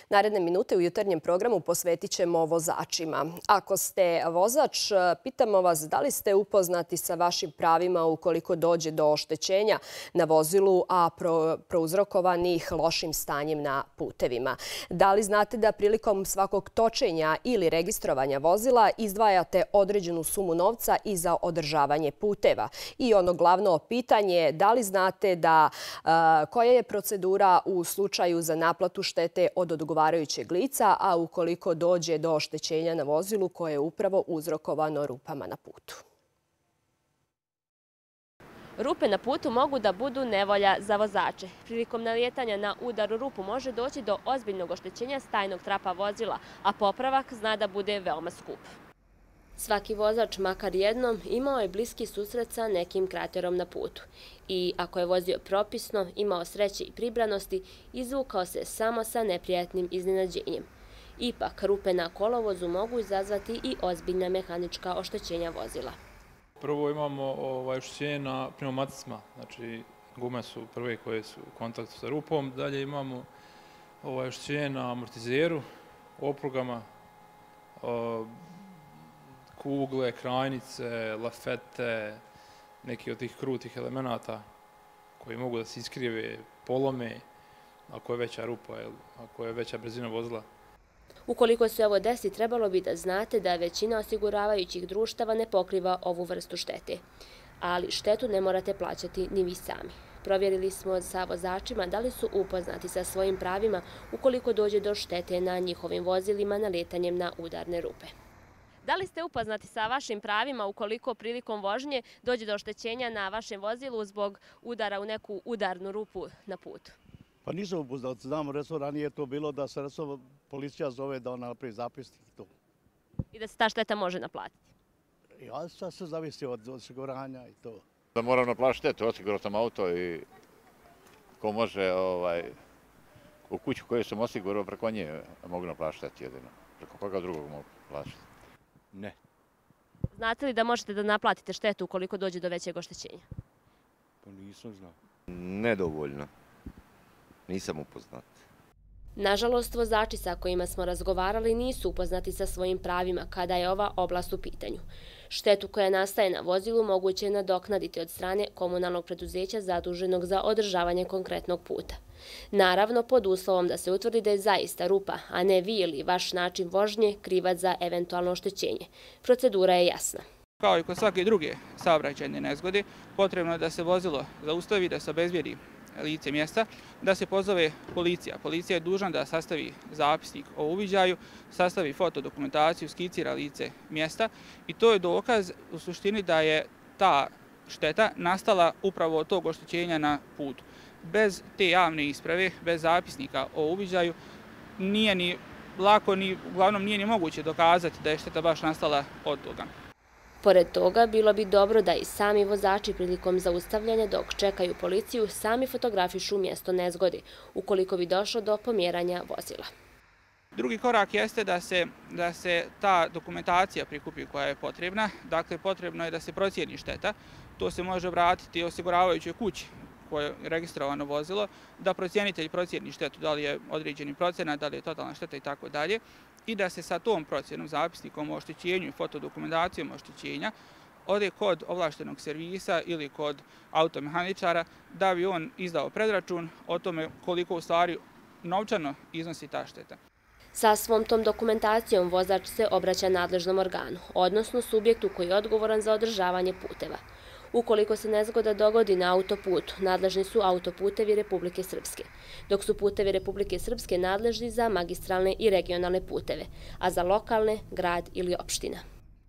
Naredne minute u jutarnjem programu posvetit ćemo vozačima. Ako ste vozač, pitamo vas da li ste upoznati sa vašim pravima ukoliko dođe do oštećenja na vozilu, a prouzrokovanih lošim stanjem na putevima. Da li znate da prilikom svakog točenja ili registrovanja vozila izdvajate određenu sumu novca i za održavanje puteva? I ono glavno pitanje, da li znate koja je procedura u slučaju za naplatu štete od odgovarajućeg lica, a ukoliko dođe do oštećenja na vozilu koje je upravo uzrokovano rupama na putu? Rupe na putu mogu da budu nevolja za vozače. Prilikom nalijetanja na udar u rupu može doći do ozbiljnog oštećenja stajnog trapa vozila, a popravak zna da bude veoma skup. Svaki vozač, makar jednom, imao je bliski susret sa nekim kraterom na putu. I ako je vozio propisno, imao sreće i pribranosti, izvukao se samo sa neprijatnim iznenađenjem. Ipak, rupe na kolovozu mogu izazvati i ozbiljna mehanička oštećenja vozila. Prvo imamo oštećenje na pneumaticima, znači gume su prve koje su u kontaktu sa rupom. Dalje imamo oštećenje na amortizeru, oprugama, kugle, krajnice, lafete, neki od tih krutih elemenata koji mogu da se iskrive, polome ako je veća rupa, ako je veća brzina vozila. Ukoliko se ovo desi, trebalo bi da znate da većina osiguravajućih društava ne pokriva ovu vrstu štete. Ali štetu ne morate plaćati ni vi sami. Provjerili smo sa vozačima da li su upoznati sa svojim pravima ukoliko dođe do štete na njihovim vozilima naletanjem na udarne rupe. Da li ste upoznati sa vašim pravima ukoliko prilikom vožnje dođe do oštećenja na vašem vozilu zbog udara u neku udarnu rupu na putu? Pa nisam upoznat. Znam, ranije je to bilo da se policija zove da ona napravi zapisnik i to. I da se ta šteta može naplatiti? Ja, sad se zavisi od osiguranja i to. Da moram naplatiti štetu, osigurao sam auto i ko može u kuću koju sam osigurao preko nje mogu naplatiti štetu jedino. Preko koga drugog mogu platiti? Ne. Znate li da možete da naplatite štetu ukoliko dođe do većeg oštećenja? Pa nisam znao. Nedovoljno. Nisam upoznat. Nažalost, vozači sa kojima smo razgovarali nisu upoznati sa svojim pravima kada je ova oblast u pitanju. Štetu koja nastaje na vozilu moguće je nadoknaditi od strane komunalnog preduzeća zaduženog za održavanje konkretnog puta. Naravno, pod uslovom da se utvrdi da je zaista rupa, a ne vi ili vaš način vožnje krivac za eventualno oštećenje. Procedura je jasna. Kao i kod svake druge saobraćajne nezgode, potrebno je da se vozilo zaustavi, da se obezbijedi lice mjesta, da se pozove policija. Policija je dužna da sastavi zapisnik o uviđaju, sastavi fotodokumentaciju, skicira lice mjesta i to je dokaz u suštini da je ta šteta nastala upravo od tog oštećenja na putu. Bez te javne isprave, bez zapisnika o uviđaju, nije ni lako, uglavnom nije ni moguće dokazati da je šteta baš nastala od toga. Pored toga, bilo bi dobro da i sami vozači prilikom zaustavljanja dok čekaju policiju sami fotografišu mjesto nezgode, ukoliko bi došlo do pomjeranja vozila. Drugi korak jeste da se ta dokumentacija prikupi koja je potrebna. Dakle, potrebno je da se procijeni šteta. To se može obratiti osiguravajućoj kući koje je registrovano vozilo, da procjenitelj procijeni štetu, da li je određeni procenat, da li je totalna šteta i tako dalje, i da se sa tom procjenom, zapisnikom o oštećenju i fotodokumentacijom oštećenja ode kod ovlaštenog servisa ili kod automehaničara da bi on izdao predračun o tome koliko u stvari novčano iznosi ta šteta. Sa svom tom dokumentacijom vozač se obraća nadležnom organu, odnosno subjektu koji je odgovoran za održavanje puteva. Ukoliko se nezgoda dogodi na autoputu, nadležni su autoputevi Republike Srpske, dok su putevi Republike Srpske nadležni za magistralne i regionalne puteve, a za lokalne, grad ili opština.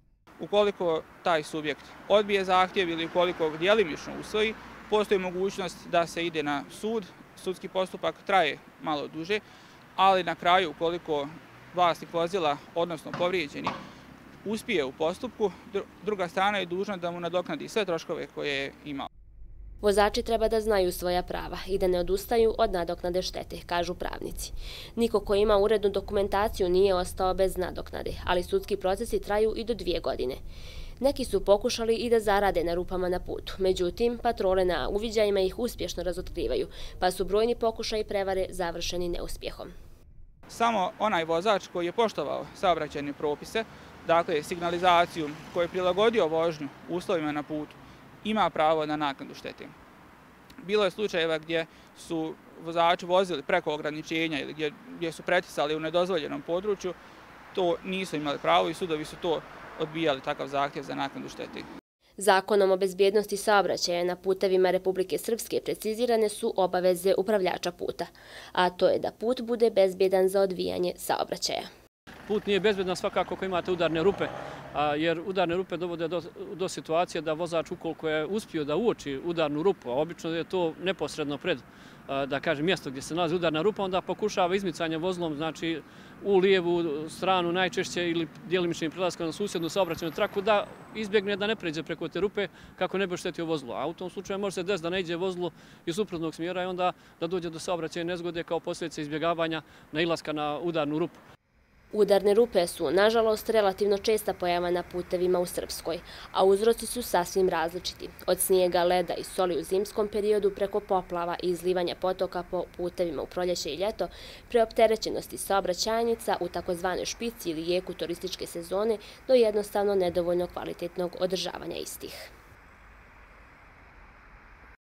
Ukoliko taj subjekt odbije zahtjev ili ukoliko djelimično usvoji, postoji mogućnost da se ide na sud. Sudski postupak traje malo duže, ali na kraju ukoliko vlasnik vozila, odnosno povrijeđeni, uspije u postupku, druga strana je dužna da mu nadoknadi sve troškove koje je imao. Vozači treba da znaju svoja prava i da ne odustaju od nadoknade štete, kažu pravnici. Niko ko ima urednu dokumentaciju nije ostao bez nadoknade, ali sudski procesi traju i do 2 godine. Neki su pokušali i da zarade na rupama na putu, međutim, patrole na uviđajima ih uspješno razotkrivaju, pa su brojni pokušaji prevare završeni neuspjehom. samo onaj vozač koji je poštovao saobraćajne propise, dakle signalizaciju, koji je prilagodio vožnju uslovima na putu, ima pravo na naknadu štete. Bilo je slučajeva gdje su vozači vozili preko ograničenja ili gdje su pretisali u nedozvoljenom području, to nisu imali pravo i sudovi su to odbijali, takav zahtjev za naknadu štete. Zakonom o bezbjednosti saobraćaja na putevima Republike Srpske precizirane su obaveze upravljača puta, a to je da put bude bezbjedan za odvijanje saobraćaja. Put nije bezbjedan svakako ako imate udarne rupe, jer udarne rupe dovode do situacije da vozač ukoliko je uspio da uoči udarnu rupu, a obično je to neposredno pred mjesto gdje se nalazi udarna rupa, onda pokušava izmicanje vozilom, znači u lijevu stranu najčešće ili djelimičnim prelaskom na susjednu saobraćajnu traku da izbjegne da ne pređe preko te rupe kako ne bi oštetio vozilo. A u tom slučaju može se desiti da ne iđe vozilo iz suprotnog smjera i onda da dođe do saobraćajne nezgode kao posljedica izbjegavanja nailaska na udarnu rupu. Udarne rupe su, nažalost, relativno česta pojava na putevima u Srpskoj, a uzroci su sasvim različiti. Od snijega, leda i soli u zimskom periodu preko poplava i izlivanja potoka po putevima u proljeće i ljeto, preopterećenosti saobraćajnica u takozvanoj špici ili jeku turističke sezone do jednostavno nedovoljno kvalitetnog održavanja istih.